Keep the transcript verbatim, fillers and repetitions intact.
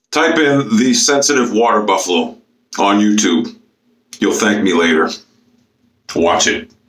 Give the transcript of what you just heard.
Type in the sensitive water buffalo on YouTube. You'll thank me later. Watch it.